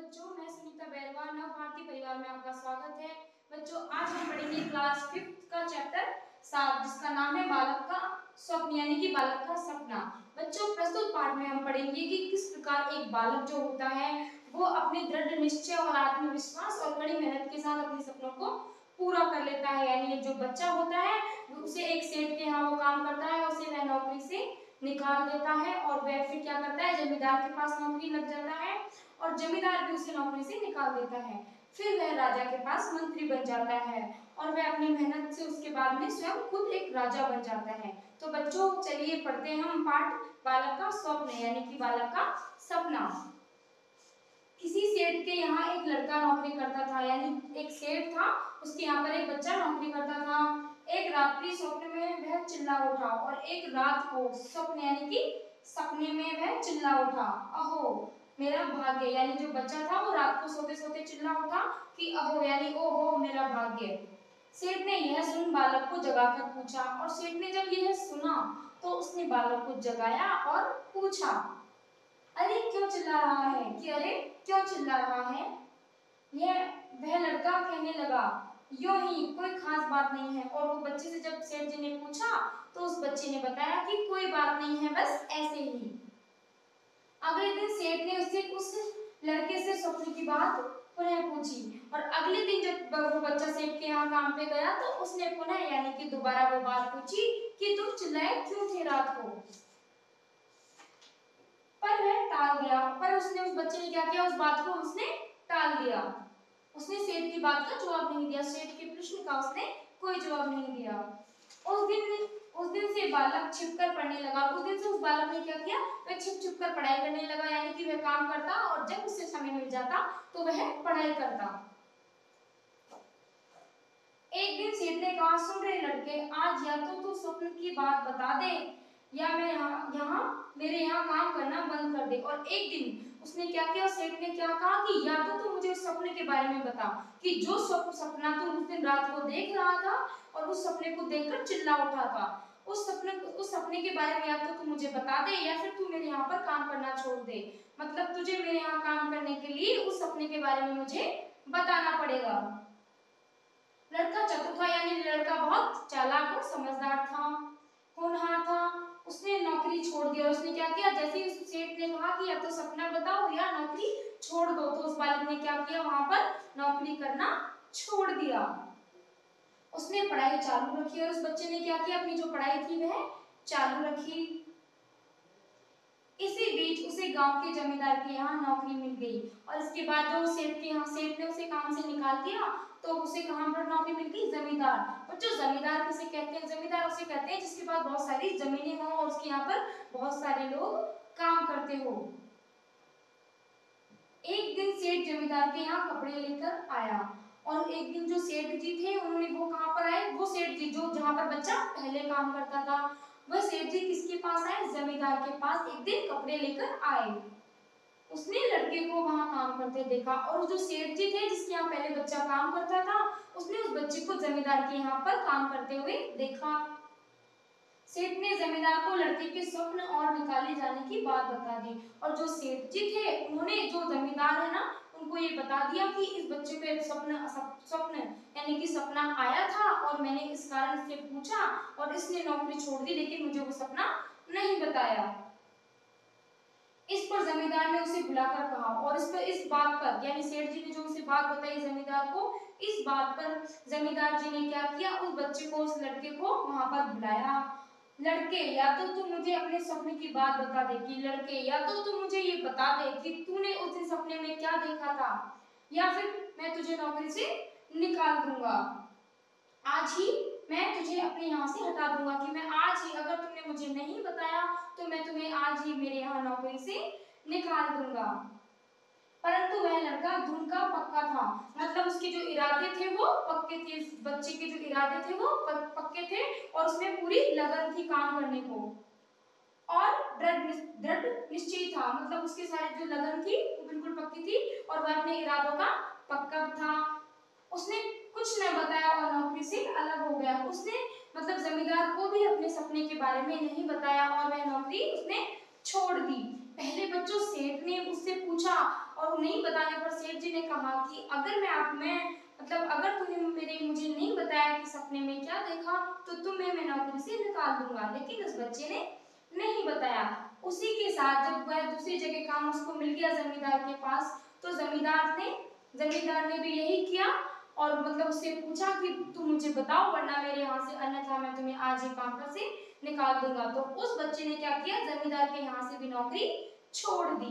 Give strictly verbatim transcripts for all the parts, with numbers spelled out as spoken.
बच्चों, मैं सुनीता बैरवा नव भारती परिवार में आपका स्वागत है। बच्चों, आज हम पढ़ेंगे क्लास फिफ्थ का चैप्टर सात, जिसका नाम है बालक का स्वप्न यानी कि बालक का सपना। बच्चों, प्रस्तुत पाठ में हम पढ़ेंगे कि किस प्रकार एक बालक जो होता है वो अपने दृढ़ निश्चय और आत्मविश्वास और कड़ी मेहनत के साथ अपने सपनों को पूरा कर लेता है। यानी जो बच्चा होता है उसे एक सेठ के यहाँ वो काम करता है, उसे वह नौकरी से निकाल देता है और वह फिर क्या करता है, जमींदार के पास नौकरी लग जाता है और जमींदार भी उसे नौकरी से निकाल देता है। फिर वह राजा के पास मंत्री बन जाता है और वह अपनी मेहनत से उसके बाद में स्वयं खुद एक राजा बन जाता है। तो बच्चों, चलिए पढ़ते हैं हम पाठ बालक का स्वप्न यानी कि बालक का सपना। किसी सेठ के यहाँ एक लड़का नौकरी करता था, यानी एक सेठ था, उसके यहाँ पर एक बच्चा नौकरी करता था। एक रात्रि स्वप्न में वह चिल्ला उठा और एक रात को स्वप्न यानी कि सपने में वह चिल्ला उठा, अहो मेरा भाग्य। यानी जो बच्चा था वो रात को सोते सोते चिल्ला उठा कि अहो यानी ओहो मेरा भाग्य। सेठ ने यह सुन बालक को जगाकर पूछा, और सेठ ने जब यह सुना तो उसने बालक को जगाया और पूछा, अरे क्यों चिल्ला रहा है कि अरे क्यों चिल्ला रहा है। यह वह लड़का कहने लगा, यूं ही कोई खास बात नहीं है। और वो बच्चे से जब सेठ जी ने पूछा तो उस बच्चे ने बताया कि कोई बात नहीं है, बस ऐसे ही। अगले दिन सेठ ने उससे उस लड़के से स्वप्न की बात पुनः पूछी और अगले दिन जब वो बच्चा सेठ के यहाँ काम पे गया तो उसने पुनः यानी कि दोबारा वो बात पूछी कि तुम चिल्लाए क्यों थे रात को। पर वह टाल गया, पर उसने उस बच्चे ने क्या किया, उस बात को उसने टाल दिया। उसने सेठ की बात का जवाब नहीं दिया, सेठ के प्रश्न का उसने कोई जवाब नहीं दिया। उस दिन उस दिन से बालक छिपकर पढ़ने लगा। उस दिन से उस बालक ने क्या किया, वह छिप छिप कर पढ़ाई करने लगा, यानी कि वह काम करता और जब उसे समय मिल जाता तो वह पढ़ाई करता। एक दिन सेठ ने कहा, सुन रहे लड़के, आज या तो तू स्वप्न की बात बता दे या मैं यहाँ यहाँ मेरे यहाँ काम करना बंद कर दे। और एक दिन उसने क्या किया, सेठ ने क्या कहा कि या तो तू मुझे उस सपने के बारे में बता कि जो सपना तू उस दिन रात को देख रहा था और उस सपने को देखकर चिल्ला उठा था, उस सपने उस सपने के बारे में या तो तू मुझे बता दे या फिर तू मेरे यहाँ पर काम करना छोड़ दे। मतलब तुझे मेरे यहाँ काम करने के लिए उस सपने के बारे में मुझे बताना पड़ेगा। लड़का चतुर था, यानी लड़का बहुत चालाक और समझदार था, होनहार था। उसने नौकरी छोड़ दिया। उसने क्या किया, जैसे ही उस सेठ ने कहा कि या तो सपना बताओ या नौकरी छोड़ दो, तो उस बालक ने क्या किया, वहां पर नौकरी करना छोड़ दिया। उसने पढ़ाई चालू रखी और उस बच्चे ने क्या किया, अपनी जो पढ़ाई थी वह चालू रखी। इसी बीच उसे गांव के जमींदार के यहाँ नौकरी मिल गई और इसके बाद जो सेठ के यहाँ सेठ ने उसे काम से निकाल दिया तो उसे कहां पर नौकरी मिल गई, जमींदार। बच्चों, जमींदार किसे कहते हैं, जमींदार उसे कहते हैं जिसके पास बहुत सारी जमीनें हो और उसके यहाँ पर बहुत सारे लोग काम करते हो। एक दिन सेठ जमींदार के यहाँ कपड़े लेकर आया और एक दिन जो सेठ जी थे उन्होंने वो कहां पर आए, वो सेठ जी जो जहां पर बच्चा पहले काम करता था, वह सेठ जी किसके पास आए, जमींदार के पास एक दिन कपड़े लेकर आए। उसने लड़के को वहां काम करते देखा और जो सेठ जी थे जिसके यहाँ पहले बच्चा काम करता था, उसने उस बच्चे को जमींदार के यहाँ पर काम करते हुए देखा। सेठ ने जमींदार को लड़के के स्वप्न और निकाले जाने की बात बता दी और जो सेठ जी थे उन्होंने जो जमींदार है ना उनको ये बता दिया कि इस बच्चे को एक स्वप्न स्वप्न यानी कि सपना आया था और मैंने इस कारण से पूछा और इसने नौकरी छोड़ दी, लेकिन मुझे वो सपना नहीं बताया। इस पर जमींदार ने उसे बुलाकर कहा और इस पर इस बात पर यानी सेठ जी ने जो उसे बात बताई जमींदार को, इस बात पर जमींदार जी ने क्या किया, उस बच्चे को उस लड़के को वहां पर बुलाया। लड़के, या तो तू मुझे अपने सपने की बात बता दे कि लड़के या तो तू मुझे ये बता दे कि तूने उस दिन सपने में क्या देखा था या फिर मैं तुझे नौकरी से निकाल दूंगा। आज ही मैं तुझे अपने यहाँ से हटा दूंगा कि मैं आज ही, अगर तुमने मुझे नहीं बताया तो मैं तुम्हें आज ही मेरे यहाँ नौकरी से निकाल दूंगा। परंतु वह लड़का धुन का पक्का था, मतलब उसके जो इरादे थे वो पक्के थे, बच्चे के जो इरादे थे वो पक्के थे और उसमें पूरी लगन थी काम करने को और दृढ़ दृढ़ निश्चय था, मतलब उसके सारे जो लगन थी वो बिल्कुल पक्की थी और वह अपने इरादों का पक्का था। उसने कुछ न बताया और नौकरी से अलग हो गया। उसने मतलब जमींदार को भी अपने सपने के बारे में नहीं बताया और वह नौकरी उसने छोड़ दी। पहले बच्चों सेठ ने उससे पूछा और नहीं बताने पर सेठ जी ने कहा कि अगर मैं आप मैं मतलब अगर तुमने मेरे मुझे नहीं बताया कि सपने में क्या देखा तो तुम्हें मैं नौकरी से निकाल दूंगा। लेकिन उस बच्चे ने नहीं बताया। उसी के साथ जब वह दूसरी जगह काम उसको मिल गया जमींदार के पास, तो जमींदार ने जमींदार ने भी यही किया और मतलब उससे पूछा कि तुम मुझे बताओ वरना मेरे यहाँ से, अन्यथा मैं तुम्हें आज ही काम पर से निकाल दूंगा। तो उस बच्चे ने क्या किया, जमींदार के यहाँ से भी नौकरी छोड़ दी।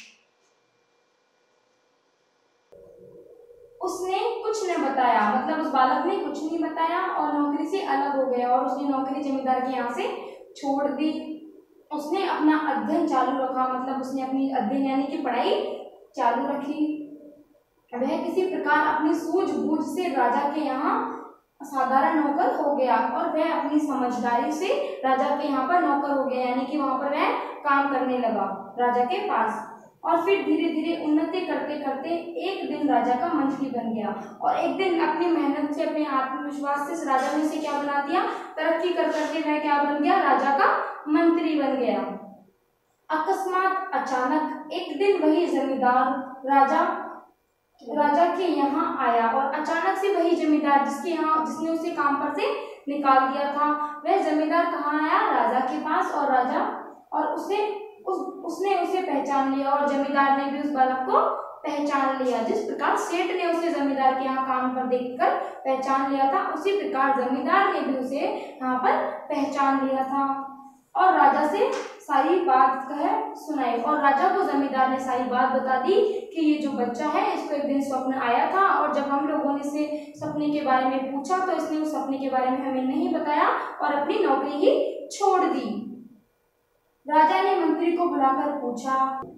उसने कुछ न बताया, मतलब उस बालक ने कुछ नहीं बताया और नौकरी से अलग हो गया और उसने नौकरी जमींदार के यहाँ से छोड़ दी। उसने अपना अध्ययन चालू रखा, मतलब उसने अपनी अध्ययन यानी कि पढ़ाई चालू रखी। वह किसी प्रकार अपनी सूझबूझ से राजा के यहाँ साधारण नौकर हो गया और वह अपनी समझदारी से राजा के यहाँ पर नौकर हो गया, यानी कि वहां पर वह काम करने लगा राजा के पास। और फिर धीरे धीरे उन्नति करते करते एक दिन राजा का मंत्री बन गया और एक दिन अपनी मेहनत से, अपने आत्मविश्वास से राजा ने उसे क्या बना दिया, तरक्की कर करके वह क्या बन गया, राजा का मंत्री बन गया। अकस्मात अचानक एक दिन वही जमींदार राजा राजा के यहाँ आया और अचानक से वही जमींदार जिसके यहाँ जिसने उसे काम पर से निकाल दिया था, वह जमींदार कहाँ आया, राजा के पास। और राजा और उसे उस उसने उसे पहचान लिया और जमींदार ने भी उस बालक को पहचान लिया। जिस प्रकार सेठ ने उसे जमींदार के यहाँ काम पर देखकर पहचान लिया था, उसी प्रकार जमींदार ने भी उसे यहाँ पर पहचान लिया था और राजा से सारी बात कह सुनाई। और राजा को जमींदार ने सारी बात बता दी कि ये जो बच्चा है इसको एक दिन स्वप्न आया था और जब हम लोगों ने इसे सपने के बारे में पूछा तो इसने उस सपने के बारे में हमें नहीं बताया और अपनी नौकरी ही छोड़ दी। राजा ने मंत्री को बुलाकर पूछा,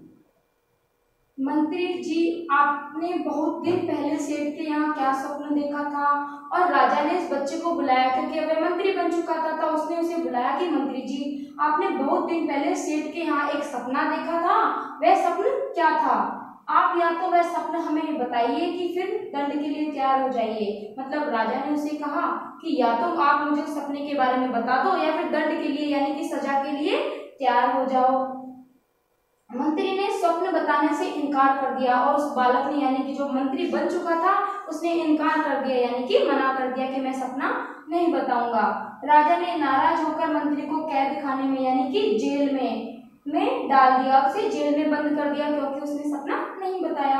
मंत्री जी आपने बहुत दिन पहले सेठ के यहाँ क्या स्वप्न देखा था? और राजा ने इस बच्चे को बुलाया क्योंकि अब वह मंत्री बन चुका था, तो उसने उसे बुलाया कि मंत्री जी आपने बहुत दिन पहले सेठ के यहाँ एक सपना देखा था, वह सपना क्या था? आप या तो वह सपना हमें बताइए कि फिर दंड के लिए तैयार हो जाइए। मतलब राजा ने उसे कहा कि या तो आप मुझे उस सपने के बारे में बता दो या फिर दंड के लिए यानी कि सजा के लिए तैयार हो जाओ। मंत्री ने स्वप्न बताने से इनकार कर दिया और उस बालक ने यानी कि जो मंत्री बन चुका था उसने इनकार कर दिया, यानी कि मना कर दिया कि मैं सपना नहीं बताऊंगा। राजा ने नाराज होकर मंत्री को कैद खाने में यानी कि जेल में में डाल दिया, उसे जेल में बंद कर दिया क्योंकि उसने सपना नहीं बताया।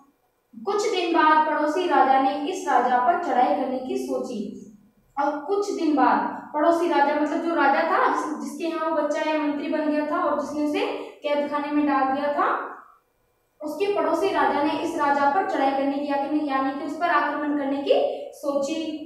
कुछ दिन बाद पड़ोसी राजा ने इस राजा पर चढ़ाई करने की सोची और कुछ दिन बाद पड़ोसी राजा मतलब जो राजा था जिस, जिसके यहाँ वो बच्चा या मंत्री बन गया था और जिसने उसे कैद खाने में डाल दिया था, उसके पड़ोसी राजा ने इस राजा पर चढ़ाई करने की यानी कि उस पर आक्रमण करने की सोची।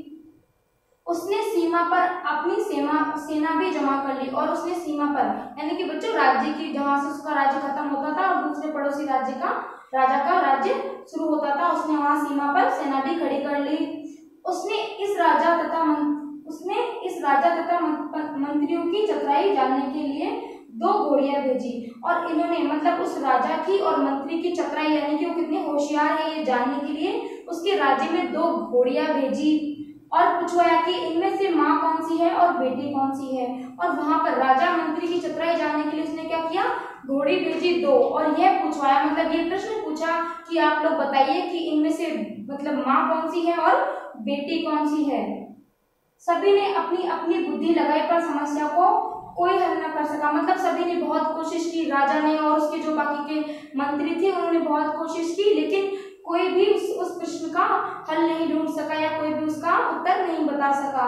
उसने सीमा पर अपनी सेना सेना भी जमा कर ली और उसने सीमा पर यानी कि बच्चों राज्य की जहां से उसका राज्य खत्म होता था और दूसरे पड़ोसी राज्य का राजा का राज्य शुरू होता था, उसने वहां सीमा पर सेना भी खड़ी कर ली। उसने इस राजा तथा उसने इस राजा तथा मंत्रियों की चतुराई जानने के लिए दो घोड़ियां भेजी और इन्होंने मतलब उस राजा की और मंत्री की चतुराई यानी कि वो कितने होशियार है ये जानने के लिए उसके राज्य में दो घोड़ियां भेजी और पूछवाया कि इनमें से माँ कौन सी है और बेटी कौन सी है। और वहां पर राजा मंत्री की चतुराई जानने के लिए उसने क्या किया, घोड़ी भेजी दो और यह पूछवाया मतलब ये प्रश्न पूछा कि आप लोग बताइए कि इनमें से मतलब माँ कौन सी है और बेटी कौन सी है। सभी ने अपनी अपनी बुद्धि लगाई पर समस्या को कोई हल न कर सका, मतलब सभी ने बहुत कोशिश की, राजा ने और उसके जो बाकी के मंत्री थे उन्होंने बहुत कोशिश की, लेकिन कोई भी उस उस प्रश्न का हल नहीं ढूंढ सका या कोई भी उसका उत्तर नहीं बता सका।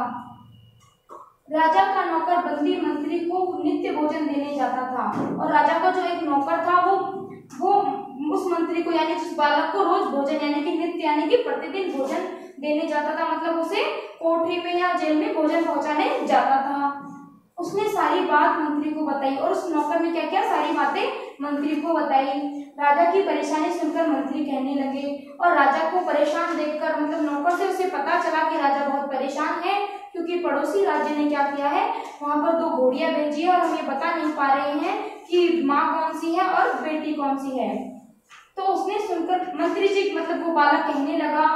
राजा का नौकर बंदी मंत्री को नित्य भोजन देने जाता था और राजा का जो एक नौकर था वो वो उस मंत्री को यानी उस बालक को रोज भोजन यानी कि नित्य यानी कि प्रतिदिन भोजन देने जाता था, मतलब उसे कोठरी में या जेल में भोजन पहुंचाने जाता था। उसने सारी बात मंत्री को बताई और उस नौकर ने क्या किया, सारी बातें मंत्री को बताई। राजा की परेशानी सुनकर मंत्री कहने लगे और राजा को परेशान देखकर मतलब नौकर से उसे पता चला कि राजा बहुत परेशान है क्योंकि पड़ोसी राज्य ने क्या किया है, वहां पर दो घोड़ियां भेजी है और हम ये बता नहीं पा रहे हैं कि माँ कौन सी है और बेटी कौन सी है। तो उसने सुनकर मंत्री जी मतलब वो बालक कहने लगा,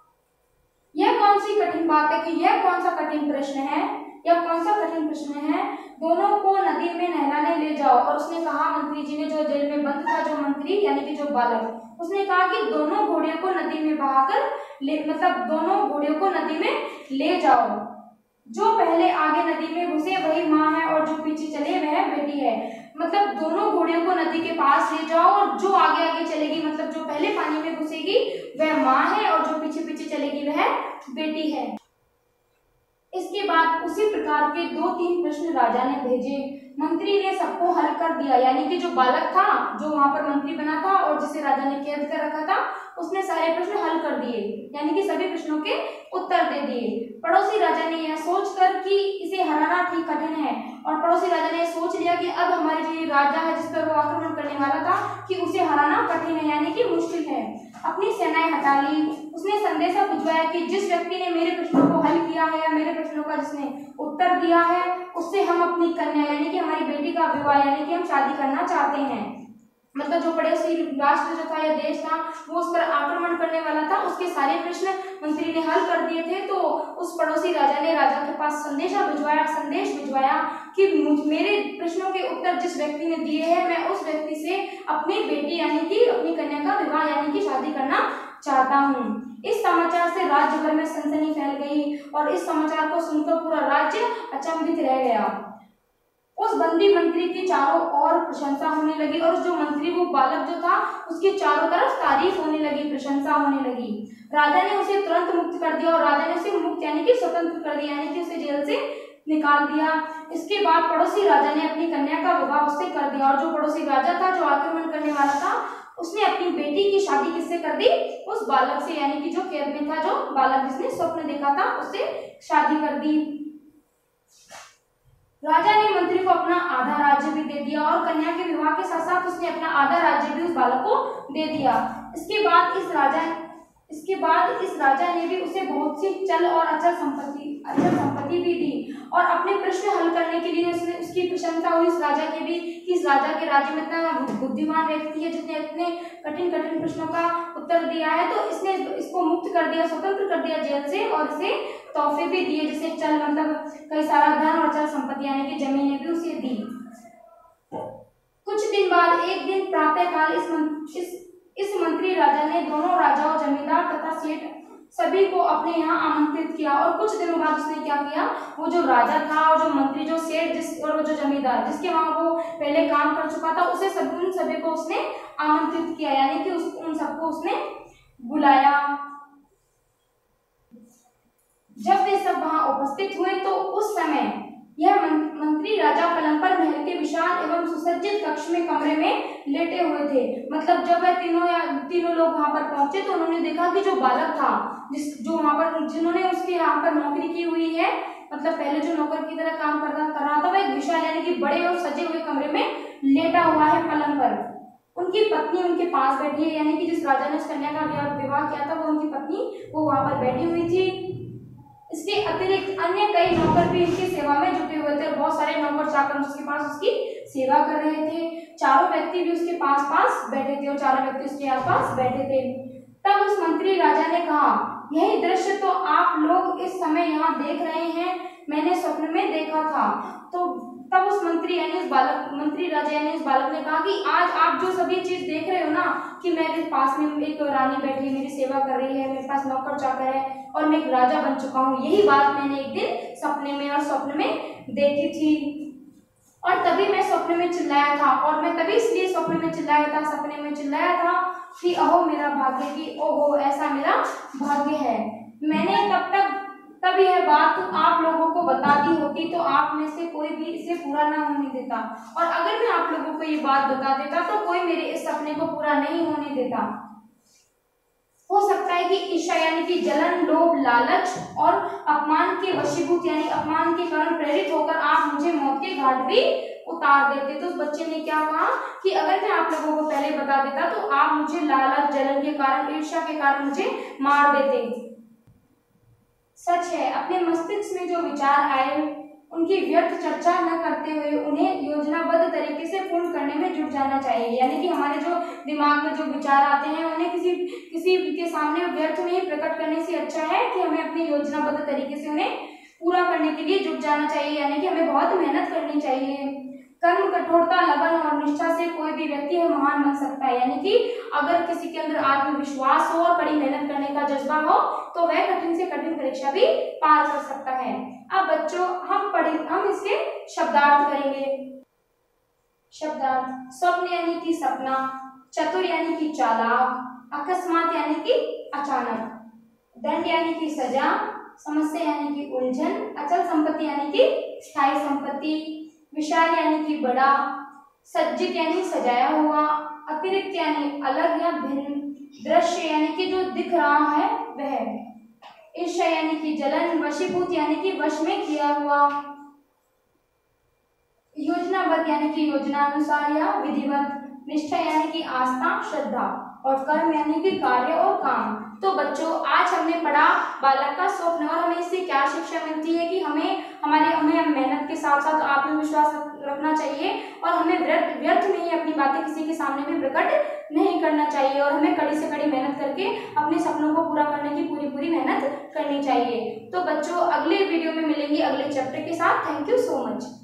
यह कौन सी कठिन बात है कि यह कौन सा कठिन प्रश्न है, यह कौन सा कठिन प्रश्न है, दोनों को नदी में नहलाने ले जाओ। और उसने कहा मंत्री जी ने जो जेल में बंद था जो मंत्री यानी कि जो बालक उसने कहा कि दोनों घोड़ियों को नदी में बहाकर ले, मतलब दोनों घोड़ियों को नदी में ले जाओ। जो पहले आगे नदी में घुसे वही माँ है और जो पीछे चले वह बेटी है। मतलब दोनों घोड़ियों को नदी के पास ले जाओ और जो आगे आगे चलेगी, मतलब जो पहले पानी में घुसेगी वह माँ है और जो पीछे पीछे चलेगी वह बेटी है। इसके बाद उसी प्रकार के दो तीन प्रश्न राजा ने भेजे। मंत्री ने सबको हल कर दिया, यानी कि जो बालक था जो वहां पर मंत्री बना था और जिसे राजा ने कैद कर रखा था, उसने सारे प्रश्न हल कर दिए, यानी कि सभी प्रश्नों के उत्तर दे दिए। पड़ोसी राजा ने यह सोचकर कि इसे हराना ठीक कठिन है, और पड़ोसी राजा ने सोच लिया कि अब हमारे जो राजा है जिस पर वो आक्रमण करने वाला था कि उसे हराना कठिन है, यानी कि मुश्किल है। अपनी सेनाएं हटा ली। उसने संदेशा भिजवाया कि जिस व्यक्ति ने मेरे प्रश्नों को हल किया है या मेरे प्रश्नों का जिसने उत्तर दिया है उससे हम अपनी कन्या यानी कि हमारी बेटी का विवाह यानी कि हम शादी करना चाहते हैं। मतलब जो पड़ोसी राष्ट्र जो था या देश था वो उस पर आक्रमण करने वाला था, उसके सारे प्रश्न मंत्री ने हल कर दिए थे। तो उस पड़ोसी राजा ने राजा के पास संदेशा भिजवाया संदेश भिजवाया कि मेरे प्रश्नों के उत्तर जिस व्यक्ति ने दिए हैं मैं उस व्यक्ति से अपनी बेटी यानी कि अपनी कन्या का विवाह यानी कि शादी करना चाहता हूँ। इस समाचार से राज्य भर में सनसनी फैल गई और इस समाचार को सुनकर पूरा राज्य अचंभित रह गया। उस बंदी मंत्री की चारों ओर प्रशंसा होने लगी और जो मंत्री वो बालक जो था उसकी चारों तरफ तारीफ होने लगी, प्रशंसा होने लगी। राजा ने उसे तुरंत मुक्त कर दिया और राजा ने उसे मुक्त यानी कि स्वतंत्र कर दिया, यानी कि उसे जेल से निकाल दिया। इसके बाद पड़ोसी राजा ने अपनी कन्या का विवाह उससे कर दिया और जो पड़ोसी राजा था जो आक्रमण करने वाला था उसने अपनी बेटी की शादी किससे कर दी? उस बालक से, यानी कि जो कैद में था, जो बालक जिसने स्वप्न देखा था उससे शादी कर दी। राजा ने मंत्री को अपना आधा राज्य भी दे दिया और कन्या के विवाह के साथ साथ उसने अपना आधा राज्य भी उस बालक को दे दिया। इसके बाद इस राजा इसके बाद इस राजा ने भी उसे बहुत सी चल और अचल संपत्ति अचल संपत्ति भी दी और अपने प्रश्न हल करने के लिए उसने उसकी प्रशंसा हुई इस राजा की भी कि इस राजा के राज्य में इतना बुद्धिमान व्यक्ति है जिसने इतने कठिन कठिन प्रश्नों का उत्तर दिया है। तो इसने इसको मुक्त कर दिया, स्वतंत्र कर दिया जेल से और इसे तोहफे भी दिए, जैसे चल मतलब कई सारा धन और चल संपत्ति यानी कि जमीनें भी उसे दी। कुछ दिन बाद एक दिन प्रातःकाल इस इस इस मंत्री राजा ने दोनों राजाओं, जमींदार तथा सेठ सभी को अपने यहाँ आमंत्रित किया और कुछ दिनों बाद उसने क्या किया, वो जो राजा था और जो मंत्री, जो सेठ जिस और वो जो जमींदार जिसके वहां वो पहले काम कर चुका था उसे सब उन सभी को उसने आमंत्रित किया, यानी कि उस, उन सबको उसने बुलाया। जब वे सब वहां उपस्थित हुए तो उस समय यह मंत्री राजा पलंग पर महल के विशाल एवं सुसज्जित कक्ष में कमरे में लेटे हुए थे। मतलब जब वह तीनों या तीनों लोग वहां पर पहुंचे तो उन्होंने देखा कि जो बालक था जिस जो वहां पर जिन्होंने उसके यहाँ पर नौकरी की हुई है, मतलब पहले जो नौकर की तरह काम कर रहा कर रहा था, वह एक विशाल यानी कि बड़े और सजे हुए कमरे में लेटा हुआ है पलंग पर। उनकी पत्नी उनके पास बैठी है, यानी कि जिस राजा ने उस कन्या का विवाह किया था वो उनकी पत्नी वो वहां पर बैठी हुई थी। इसके अतिरिक्त अन्य कई नौकर भी इनकी सेवा में जुटे हुए थे और बहुत सारे नौकर चाकर उसके पास उसकी सेवा कर रहे थे। चारों व्यक्ति भी उसके पास पास बैठे थे और चारों व्यक्ति उसके आसपास बैठे थे। तब उस मंत्री राजा ने कहा, यही दृश्य तो आप लोग इस समय यहाँ देख रहे हैं, मैंने स्वप्न में देखा था। तो तब उस मंत्री यानी उस बालक मंत्री राजा यानी उस बालक ने कहा कि आज आप जो सभी चीज देख रहे हो ना, कि मेरे पास में एक रानी बैठी मेरी सेवा कर रही है, मेरे पास नौकर चाकर है और मैं एक राजा बन चुका हूँ, यही बात मैंने एक दिन सपने में और स्वप्न में देखी थी। और तभी मैं स्वप्न में चिल्लाया था और मैं तभी इसलिए स्वप्न में चिल्लाया था सपने में चिल्लाया था कि अहो मेरा भाग्य, की ओहो ऐसा मेरा भाग्य है। मैंने तब तक तब यह बात आप लोगों को बता दी होती तो आप में से कोई भी इसे पूरा ना होने देता, और अगर मैं आप लोगों को ये बात बता देता तो कोई मेरे इस सपने को पूरा नहीं होने देता। हो सकता है कि ईर्ष्या यानी कि जलन, लोभ, लालच और अपमान के वशीभूत यानी अपमान के कारण प्रेरित होकर आप मुझे मौत के घाट भी उतार देते। तो उस बच्चे ने क्या कहा कि अगर मैं आप लोगों को पहले बता देता तो आप मुझे लालच, जलन के कारण, ईर्ष्या के कारण मुझे मार देते। सच है, अपने मस्तिष्क में जो विचार आए उनकी व्यर्थ चर्चा न करते हुए उन्हें योजनाबद्ध तरीके से पूर्ण करने में जुट जाना चाहिए। यानी कि हमारे जो दिमाग में जो विचार आते हैं उन्हें किसी किसी के सामने व्यर्थ में ही प्रकट करने से अच्छा है कि हमें अपनी योजनाबद्ध तरीके से उन्हें पूरा करने के लिए जुट जाना चाहिए, यानी कि हमें बहुत मेहनत करनी चाहिए। कर्म, कठोरता, लगन और निष्ठा से कोई भी व्यक्ति है महान बन सकता है। यानी कि अगर किसी के अंदर आत्मविश्वास हो और कड़ी मेहनत करने का जज्बा हो तो वह कठिन से कठिन परीक्षा भी पार कर सकता है। अब बच्चों हम पढ़े हम इसके शब्दार्थ करेंगे। शब्दार्थ: स्वप्न यानी कि सपना, चतुर यानी कि चालाक, अकस्मात यानी कि अचानक, दंड यानी कि सजा, समस्या यानी कि उलझन, अचल संपत्ति यानी कि स्थायी संपत्ति, विशाल यानी कि बड़ा, सज्जित यानी सजाया हुआ, अतिरिक्त यानी अलग या भिन्न, दृश्य यानी कि जो दिख रहा है वह, ईर्ष्या यानी कि जलन, वशीभूत यानी कि वश में किया हुआ, योजनाबद्ध यानी कि योजना अनुसार या विधिवत, निष्ठा यानी कि आस्था, श्रद्धा, और कर्म यानी कि कार्य और काम। तो बच्चों आज हमने पढ़ा बालक का स्वप्न, और हमें इससे क्या शिक्षा मिलती है कि हमें हमारे हमें मेहनत के साथ साथ आत्मविश्वास रखना चाहिए और हमें व्यर्थ व्यर्थ में ही अपनी बातें किसी के सामने भी प्रकट नहीं करना चाहिए, और हमें कड़ी से कड़ी मेहनत करके अपने सपनों को पूरा करने की पूरी पूरी मेहनत करनी चाहिए। तो बच्चों अगले वीडियो में मिलेंगे अगले चैप्टर के साथ। Thank you so much.